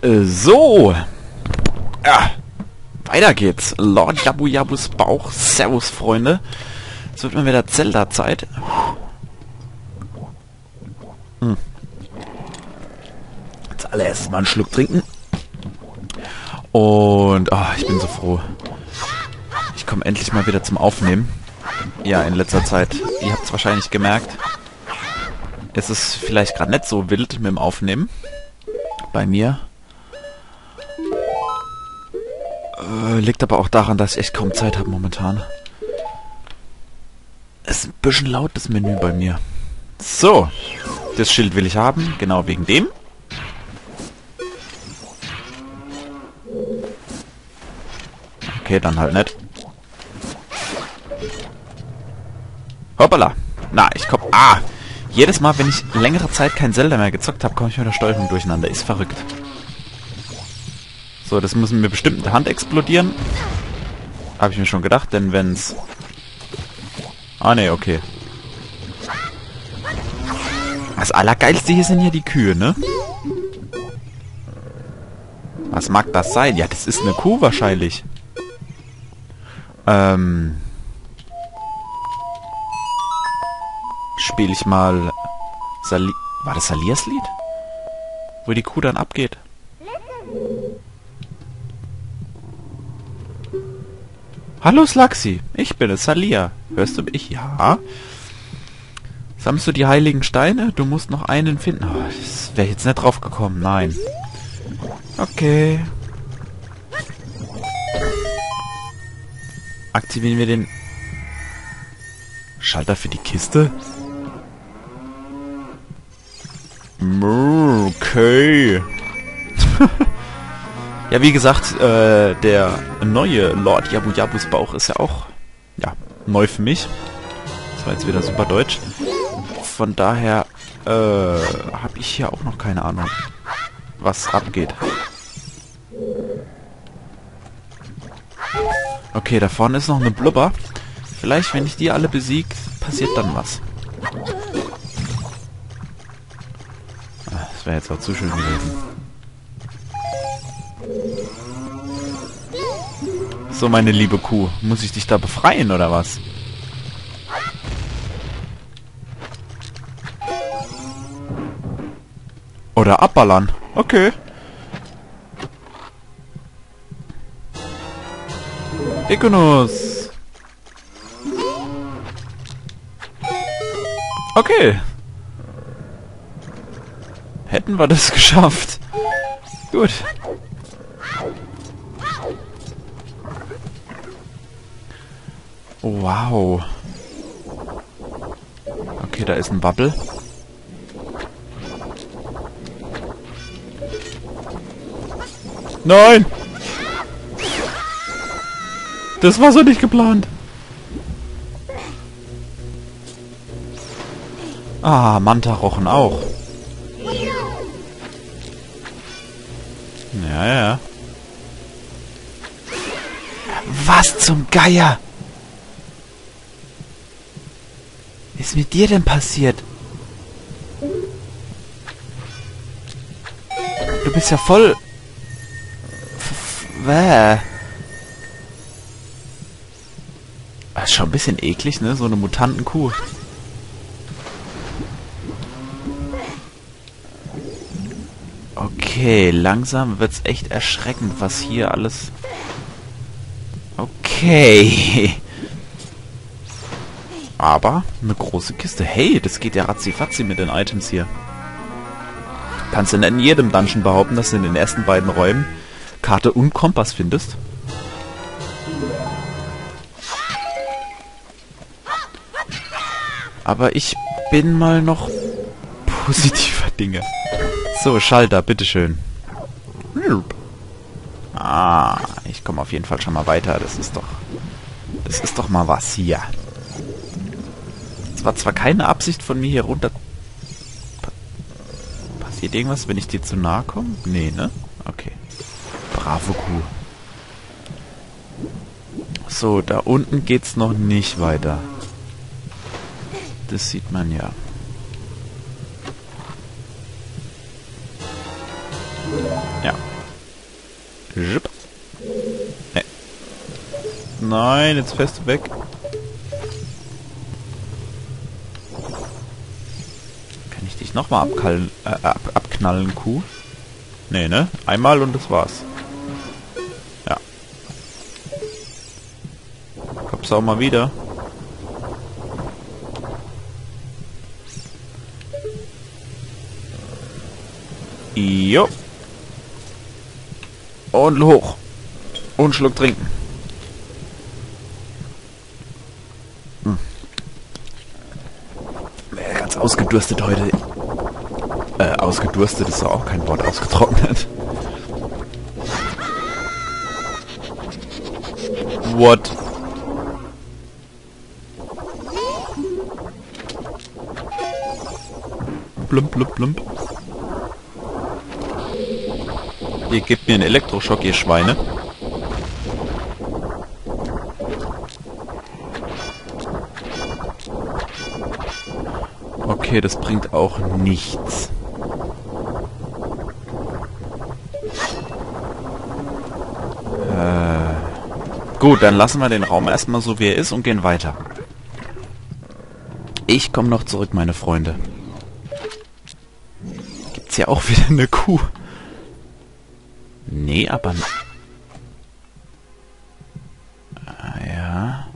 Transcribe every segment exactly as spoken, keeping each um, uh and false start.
Äh, so. Ja. Weiter geht's. Lord Jabu Jabus Bauch. Servus, Freunde. Es wird mal wieder Zelda-Zeit. Hm. Als allererstes mal einen Schluck trinken. Und oh, ich bin so froh. Ich komme endlich mal wieder zum Aufnehmen. Ja, in letzter Zeit. Ihr habt es wahrscheinlich gemerkt. Es ist vielleicht gerade nicht so wild mit dem Aufnehmen. Bei mir. Äh, liegt aber auch daran, dass ich echt kaum Zeit habe momentan. Es ist ein bisschen laut, das Menü bei mir. So. Das Schild will ich haben. Genau wegen dem. Okay, dann halt nicht. Hoppala. Na, ich komm... Ah! Jedes Mal, wenn ich längere Zeit kein Zelda mehr gezockt habe, komme ich mit der Steuerung durcheinander. Ist verrückt. So, das müssen wir bestimmt mit der Hand explodieren. Habe ich mir schon gedacht, denn wenn's... Ah, ne, okay. Das Allergeilste hier sind ja die Kühe, ne? Was mag das sein? Ja, das ist eine Kuh wahrscheinlich. Ähm... Spiele ich mal... Sali War das Salias Lied? Wo die Kuh dann abgeht? Hallo Slaxi, ich bin es, Salia. Hörst du mich? Ja. Sammelst du die heiligen Steine? Du musst noch einen finden. Oh, das wäre jetzt nicht drauf gekommen, nein. Okay. Aktivieren wir den Schalter für die Kiste? Okay. Ja, wie gesagt, äh, der neue Lord Jabu Jabus Bauch ist ja auch, ja, neu für mich. Das war jetzt wieder super deutsch. Von daher, äh, habe ich hier auch noch keine Ahnung, was abgeht. Okay, da vorne ist noch eine Blubber. Vielleicht, wenn ich die alle besiege, passiert dann was. Das wäre jetzt auch zu schön gewesen. So, meine liebe Kuh. Muss ich dich da befreien, oder was? Oder abballern. Okay. Ikonus. Okay. Hätten wir das geschafft. Gut. Wow. Okay, da ist ein Bubble. Nein! Das war so nicht geplant. Ah, Manta-Rochen auch. Ja, ja. Was zum Geier? Was ist mit dir denn passiert? Du bist ja voll... Wäh. Das ist schon ein bisschen eklig, ne? So eine Mutantenkuh. Okay, langsam wird's echt erschreckend, was hier alles... Okay. Aber eine große Kiste. Hey, das geht ja ratzifatzi mit den Items hier. Kannst du nicht in jedem Dungeon behaupten, dass du in den ersten beiden Räumen Karte und Kompass findest. Aber ich bin mal noch positiver Dinge. So, Schalter, bitteschön. Ah, ich komme auf jeden Fall schon mal weiter. Das ist doch... Das ist doch mal was hier. Es war zwar keine Absicht von mir hier runter... Pa Passiert irgendwas, wenn ich dir zu nahe komme? Nee, ne? Okay. Bravo Kuh. So, da unten geht's noch nicht weiter. Das sieht man ja. Ja, Jupp. Nee. Nein, jetzt fährst du weg. Kann ich dich nochmal abknallen, äh, ab, abknallen, Kuh? Nee, ne? Einmal und das war's. Ja. Kommst du auch mal wieder? Jo. Und hoch. Und einen Schluck trinken. Hm. Ganz ausgedurstet heute. Äh, ausgedurstet ist doch auch kein Wort, ausgetrocknet. What? Blump, blump, blump. Ihr gebt mir einen Elektroschock, ihr Schweine. Okay, das bringt auch nichts. Äh, gut, dann lassen wir den Raum erstmal so, wie er ist und gehen weiter. Ich komme noch zurück, meine Freunde. Gibt's ja auch wieder eine Kuh. Nee, aber... Ah, ja.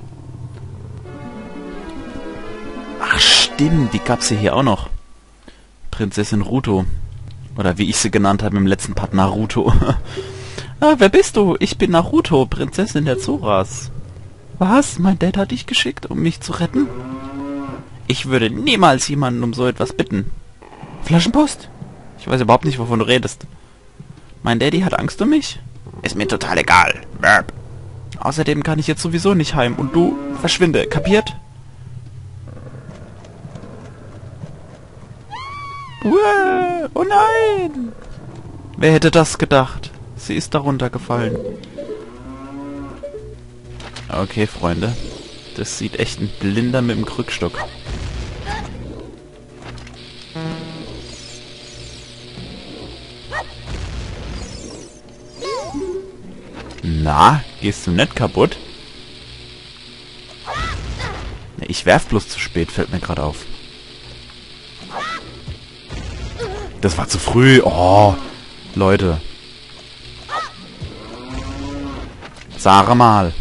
Ach, stimmt. Die gab's ja hier auch noch. Prinzessin Ruto. Oder wie ich sie genannt habe im letzten Part, Naruto. Ah, wer bist du? Ich bin Naruto, Prinzessin der Zoras. Was? Mein Dad hat dich geschickt, um mich zu retten? Ich würde niemals jemanden um so etwas bitten. Flaschenpost? Ich weiß überhaupt nicht, wovon du redest. Mein Daddy hat Angst um mich? Ist mir total egal. Burp. Außerdem kann ich jetzt sowieso nicht heim und du verschwinde. Kapiert? Uah, oh nein! Wer hätte das gedacht? Sie ist darunter gefallen. Okay, Freunde. Das sieht echt ein Blinder mit dem Krückstock. Na, gehst du nicht kaputt? Ich werf bloß zu spät, fällt mir gerade auf. Das war zu früh. Oh, Leute. Sag mal.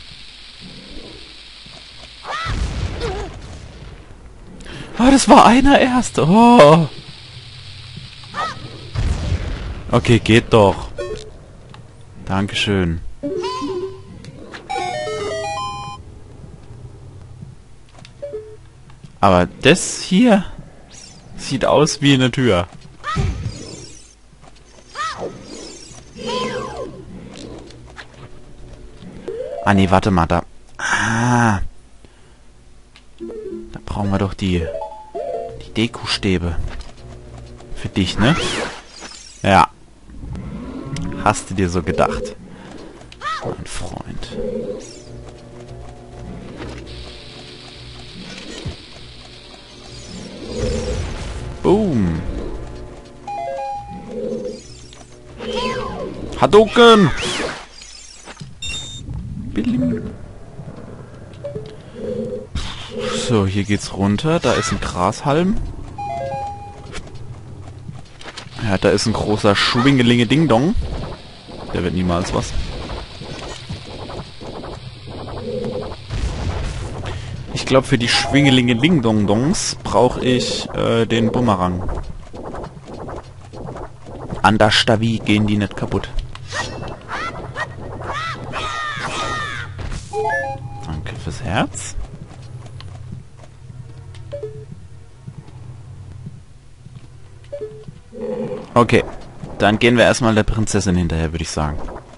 Oh, das war einer erst. Oh. Okay, geht doch. Dankeschön. Aber das hier sieht aus wie eine Tür. Ah nee, warte mal, da... Ah. Da brauchen wir doch die... Die Dekostäbe. Für dich, ne? Ja. Hast du dir so gedacht? Mein Freund. Boom. Hadouken! Billim. So, hier geht's runter. Da ist ein Grashalm. Ja, da ist ein großer Schwingelinge-Ding-Dong. Der wird niemals was. Ich glaube, für die Schwingelinge-Ding-Dong-Dongs brauche ich äh, den Bumerang. An der Stavi gehen die nicht kaputt. Danke fürs Herz. Okay, dann gehen wir erstmal der Prinzessin hinterher, würde ich sagen.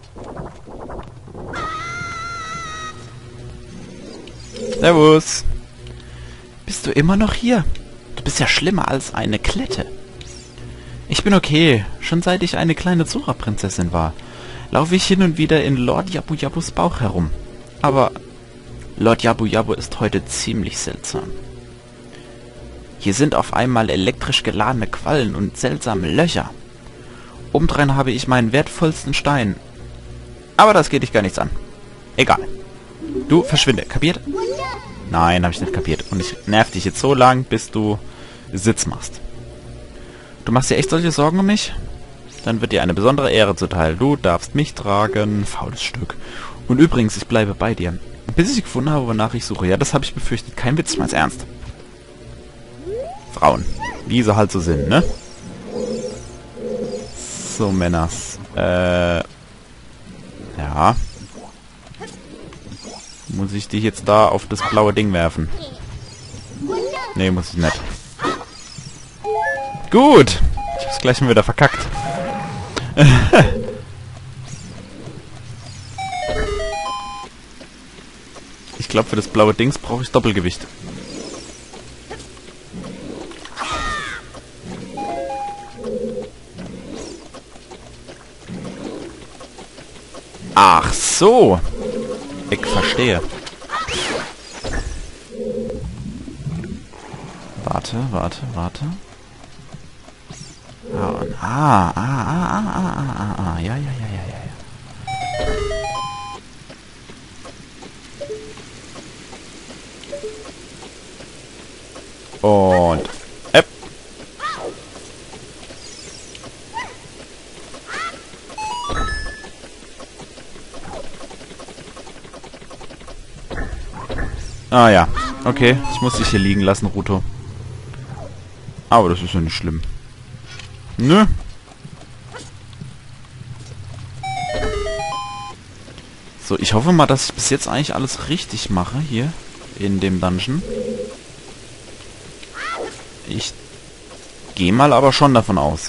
Servus. Bist du immer noch hier? Du bist ja schlimmer als eine Klette. Ich bin okay. Schon seit ich eine kleine Zora-Prinzessin war, laufe ich hin und wieder in Lord Jabu Jabus Bauch herum. Aber Lord Jabu Jabu ist heute ziemlich seltsam. Hier sind auf einmal elektrisch geladene Quallen und seltsame Löcher. Obendrein habe ich meinen wertvollsten Stein, Aber das geht dich gar nichts an. Egal. Du, verschwinde. Kapiert? Nein, habe ich nicht kapiert. Und ich nerv dich jetzt so lang, bis du Sitz machst. Du machst dir echt solche Sorgen um mich? Dann wird dir eine besondere Ehre zuteil. Du darfst mich tragen. Faules Stück. Und übrigens, ich bleibe bei dir. Bis ich gefunden habe, wonach ich suche. Ja, das habe ich befürchtet. Kein Witz, ich mein's ernst. Frauen. Wie sie halt so sind, ne? So, Männers. Äh... Ja. Muss ich dich jetzt da auf das blaue Ding werfen? Nee, muss ich nicht. Gut. Ich hab's gleich mal wieder verkackt. Ich glaube, für das blaue Dings brauche ich Doppelgewicht. Ach so. Ich verstehe. Warte, warte, warte. Ah, und, ah, ah, ah, ah, ah, ah, ah, ah, ja, ja, ja, ja, ja, ja. Und, äpp. Ah ja, okay. Ich muss dich hier liegen lassen, Ruto. Aber das ist ja nicht schlimm. Nö. So, ich hoffe mal, dass ich bis jetzt eigentlich alles richtig mache hier in dem Dungeon. Ich gehe mal aber schon davon aus.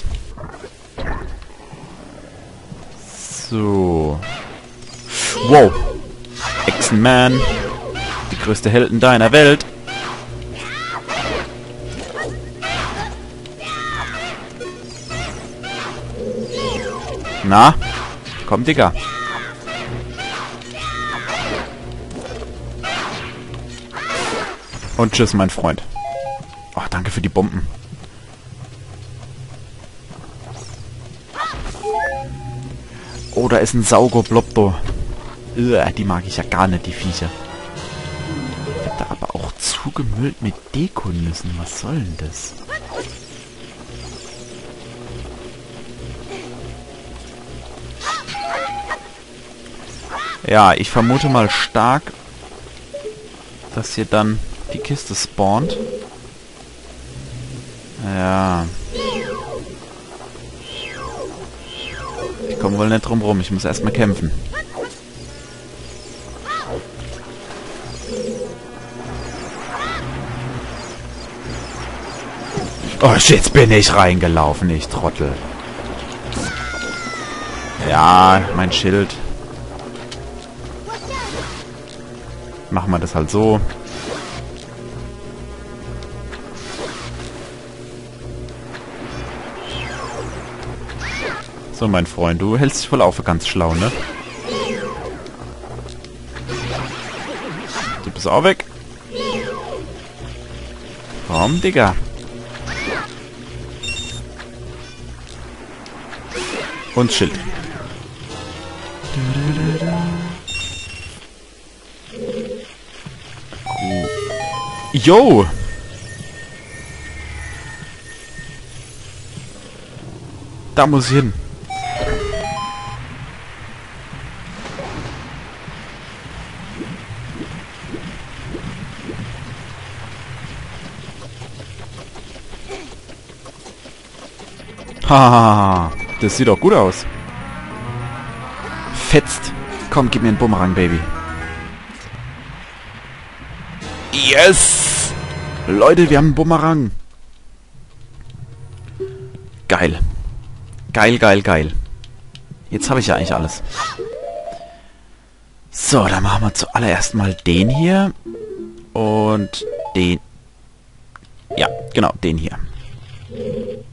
So. Wow. Echsenman. Die größte Heldin deiner Welt. Na? Komm, Digga. Und tschüss, mein Freund. Oh, danke für die Bomben. Oh, da ist ein Saugoblopto. Uah, die mag ich ja gar nicht, die Viecher. Ich hab da aber auch zugemüllt mit Dekonüssen. Was soll denn das? Ja, ich vermute mal stark, dass hier dann die Kiste spawnt. Ja. Ich komme wohl nicht drum rum. Ich muss erstmal kämpfen. Oh, shit, jetzt bin ich reingelaufen, ich Trottel. Ja, mein Schild. Machen wir das halt so. So, mein Freund, du hältst dich wohl auch für ganz schlau, ne? Du bist auch weg. Komm, Digga. Und Schild. Yo! Da muss ich hin. Haha, das sieht doch gut aus. Fetzt. Komm, gib mir einen Bumerang, Baby. Yes! Leute, wir haben einen Bumerang. Geil. Geil, geil, geil. Jetzt habe ich ja eigentlich alles. So, dann machen wir zuallererst mal den hier. Und den. Ja, genau, den hier.